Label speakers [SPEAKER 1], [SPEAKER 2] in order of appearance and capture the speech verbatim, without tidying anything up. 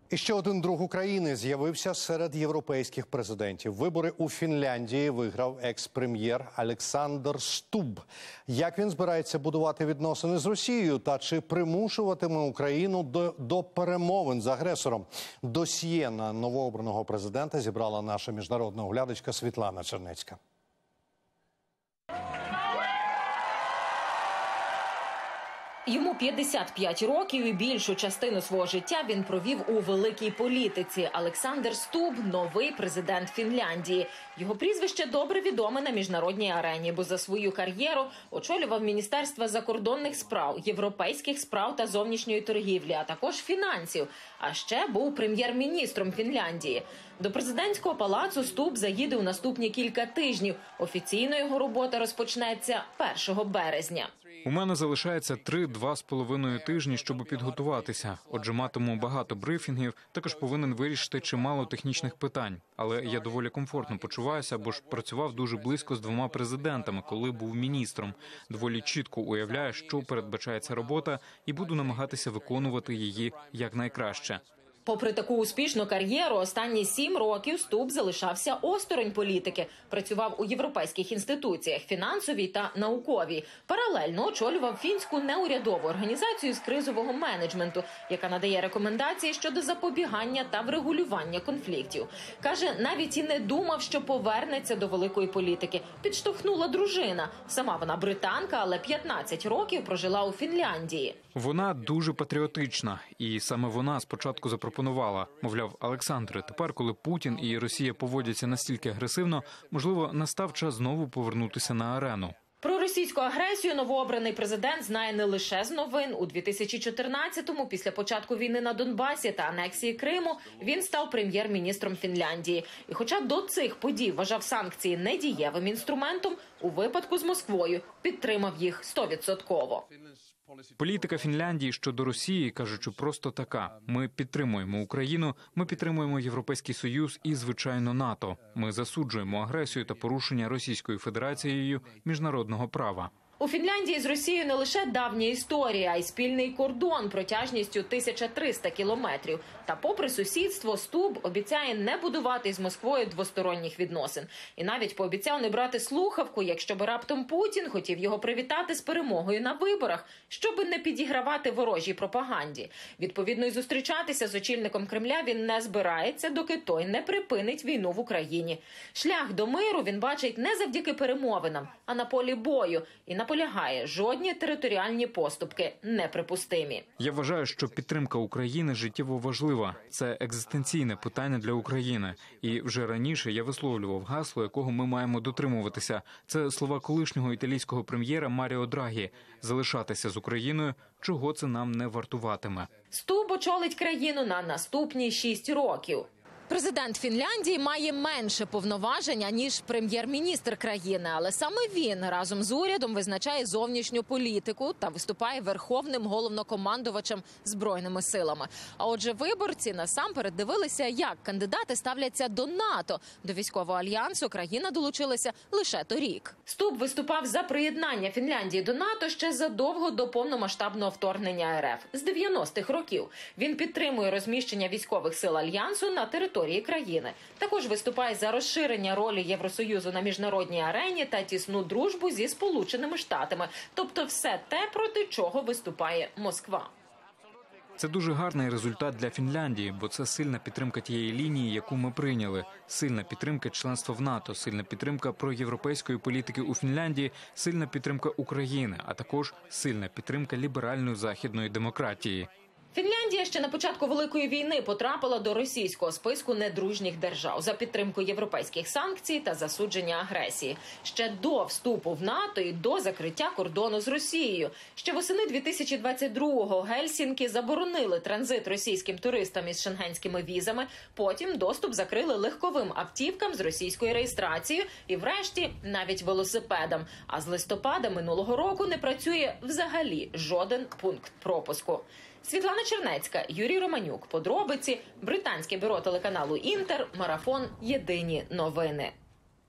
[SPEAKER 1] І ще один друг України з'явився серед європейських президентів. Вибори у Фінляндії виграв екс-прем'єр Олександр Стуб. Як він збирається будувати відносини з Росією та чи примушуватиме Україну до, до перемовин з агресором? Досьє на новообраного президента зібрала наша міжнародна оглядачка Світлана Чернецька.
[SPEAKER 2] Йому п'ятдесят п'ять років і більшу частину свого життя він провів у великій політиці. Олександр Стуб – новий президент Фінляндії. Його прізвище добре відоме на міжнародній арені, бо за свою кар'єру очолював Міністерство закордонних справ, європейських справ та зовнішньої торгівлі, а також фінансів. А ще був прем'єр-міністром Фінляндії. До президентського палацу Стуб заїде у наступні кілька тижнів. Офіційно його робота розпочнеться першого березня.
[SPEAKER 3] У мене залишається три-два з половиною тижні, щоб підготуватися. Отже, матиму багато брифінгів, також повинен вирішити чимало технічних питань. Але я доволі комфортно почуваюся, бо ж працював дуже близько з двома президентами, коли був міністром. Доволі чітко уявляю, що передбачається робота, і буду намагатися виконувати її якнайкраще.
[SPEAKER 2] Попри таку успішну кар'єру, останні сім років Стуб залишався осторонь політики. Працював у європейських інституціях – фінансовій та науковій. Паралельно очолював фінську неурядову організацію з кризового менеджменту, яка надає рекомендації щодо запобігання та врегулювання конфліктів. Каже, навіть і не думав, що повернеться до великої політики. Підштовхнула дружина. Сама вона британка, але п'ятнадцять років прожила у Фінляндії.
[SPEAKER 3] Вона дуже патріотична, і саме вона спочатку запропонувала. Мовляв, Олександре, тепер, коли Путін і Росія поводяться настільки агресивно, можливо, настав час знову повернутися на арену.
[SPEAKER 2] Про російську агресію новообраний президент знає не лише з новин. У дві тисячі чотирнадцятому, після початку війни на Донбасі та анексії Криму, він став прем'єр-міністром Фінляндії. І хоча до цих подій вважав санкції недієвим інструментом, у випадку з Москвою підтримав їх стовідсотково.
[SPEAKER 3] Політика Фінляндії щодо Росії, кажучи, просто така. Ми підтримуємо Україну, ми підтримуємо Європейський Союз і, звичайно, НАТО. Ми засуджуємо агресію та порушення Російською Федерацією міжнародного права.
[SPEAKER 2] У Фінляндії з Росією не лише давня історія, а й спільний кордон протяжністю тисяча триста кілометрів. Та попри сусідство, Стуб обіцяє не будувати з Москвою двосторонніх відносин. І навіть пообіцяв не брати слухавку, якщо би раптом Путін хотів його привітати з перемогою на виборах, щоби не підігравати ворожій пропаганді. Відповідно, і зустрічатися з очільником Кремля він не збирається, доки той не припинить війну в Україні. Шлях до миру він бачить не завдяки перемовинам, а на полі бою. І на Полягає, жодні територіальні поступки неприпустимі.
[SPEAKER 3] Я вважаю, що підтримка України життєво важлива. Це екзистенційне питання для України. І вже раніше я висловлював гасло, якого ми маємо дотримуватися. Це слова колишнього італійського прем'єра Маріо Драгі. Залишатися з Україною, чого це нам не вартуватиме.
[SPEAKER 2] Стуб очолить країну на наступні шість років. Президент Фінляндії має менше повноважень, ніж прем'єр-міністр країни, але саме він разом з урядом визначає зовнішню політику та виступає верховним головнокомандувачем Збройними силами. А отже, виборці насамперед дивилися, як кандидати ставляться до НАТО. До військового альянсу країна долучилася лише торік. Стуб виступав за приєднання Фінляндії до НАТО ще задовго до повномасштабного вторгнення РФ. З дев'яностих років він підтримує розміщення військових сил альянсу на території країни. Також виступає за розширення ролі Євросоюзу на міжнародній арені та тісну дружбу зі Сполученими Штатами. Тобто все те, проти чого виступає Москва.
[SPEAKER 3] Це дуже гарний результат для Фінляндії, бо це сильна підтримка тієї лінії, яку ми прийняли. Сильна підтримка членства в НАТО, сильна підтримка проєвропейської політики у Фінляндії, сильна підтримка України, а також сильна підтримка ліберальної західної демократії.
[SPEAKER 2] Фінляндія ще на початку Великої війни потрапила до російського списку недружніх держав за підтримку європейських санкцій та засудження агресії. Ще до вступу в НАТО і до закриття кордону з Росією. Ще восени дві тисячі двадцять другого Гельсінкі заборонили транзит російським туристам із шенгенськими візами, потім доступ закрили легковим автівкам з російською реєстрацією і врешті навіть велосипедам. А з листопада минулого року не працює взагалі жоден пункт пропуску. Світлана Чернецька, Юрій Романюк. Подробиці. Британське бюро телеканалу «Інтер». Марафон. Єдині новини.